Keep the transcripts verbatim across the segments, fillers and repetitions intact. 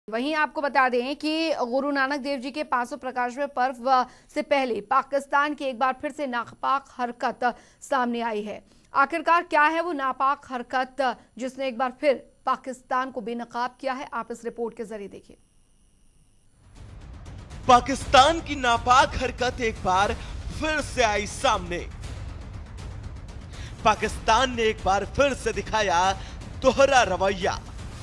वहीं आपको बता दें कि गुरु नानक देव जी के पांच सौ प्रकाशोत्सव पर्व से पहले पाकिस्तान की एक बार फिर से नापाक हरकत सामने आई है। आखिरकार क्या है वो नापाक हरकत जिसने एक बार फिर पाकिस्तान को बेनकाब किया है, आप इस रिपोर्ट के जरिए देखिए। पाकिस्तान की नापाक हरकत एक बार फिर से आई सामने। पाकिस्तान ने एक बार फिर से दिखाया दोहरा रवैया।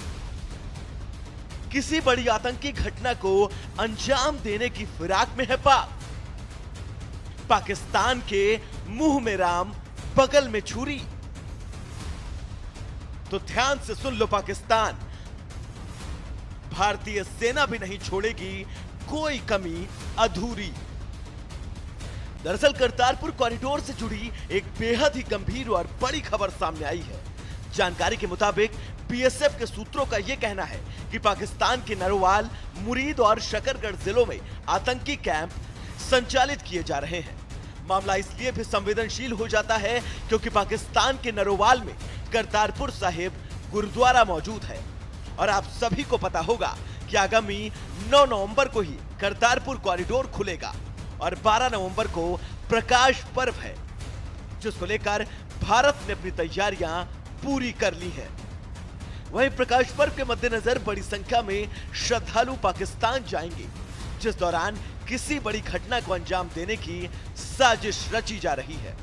किसी बड़ी आतंकी घटना को अंजाम देने की फिराक में है पाक। पाकिस्तान के मुंह में राम, बगल में छुरी। तो ध्यान से सुन लो पाकिस्तान, भारतीय सेना भी नहीं छोड़ेगी कोई कमी अधूरी। दरअसल करतारपुर कॉरिडोर से जुड़ी एक बेहद ही गंभीर और बड़ी खबर सामने आई है। जानकारी के मुताबिक बीएसएफ के सूत्रों का यह कहना है कि पाकिस्तान के नरोवाल, मुरीद और शकरगढ़ जिलों में आतंकी कैंप संचालित किए जा रहे हैं। मामला इसलिए भी संवेदनशील हो जाता है क्योंकि पाकिस्तान के नरोवाल में करतारपुर साहिब गुरुद्वारा मौजूद है और आप सभी को पता होगा कि आगामी नौ नवंबर को ही करतारपुर कॉरिडोर खुलेगा और बारह नवंबर को प्रकाश पर्व है, जिसको लेकर भारत ने अपनी तैयारियां पूरी कर ली है। वहीं प्रकाश पर्व के मद्देनजर बड़ी संख्या में श्रद्धालु पाकिस्तान जाएंगे, जिस दौरान किसी बड़ी घटना को अंजाम देने की साजिश रची जा रही है।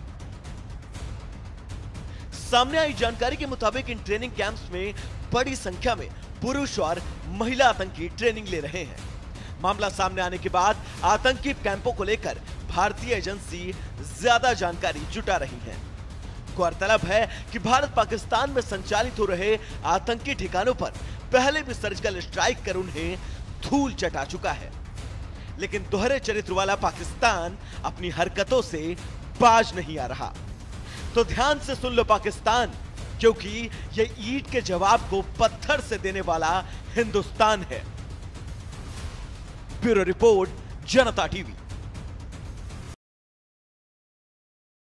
सामने आई जानकारी के मुताबिक इन ट्रेनिंग कैंप्स में बड़ी संख्या में पुरुष और महिला आतंकी ट्रेनिंग ले रहे हैं। मामला सामने आने के बाद आतंकी कैंपों को लेकर भारतीय एजेंसी ज्यादा जानकारी जुटा रही है। गौरतलब है कि भारत पाकिस्तान में संचालित हो रहे आतंकी ठिकानों पर पहले भी सर्जिकल स्ट्राइक कर उन्हें धूल चटा चुका है, लेकिन दोहरे चरित्र वाला पाकिस्तान अपनी हरकतों से बाज नहीं आ रहा। तो ध्यान से सुन लो पाकिस्तान, क्योंकि यह ईंट के जवाब को पत्थर से देने वाला हिंदुस्तान है। Bureau report, Janta TV.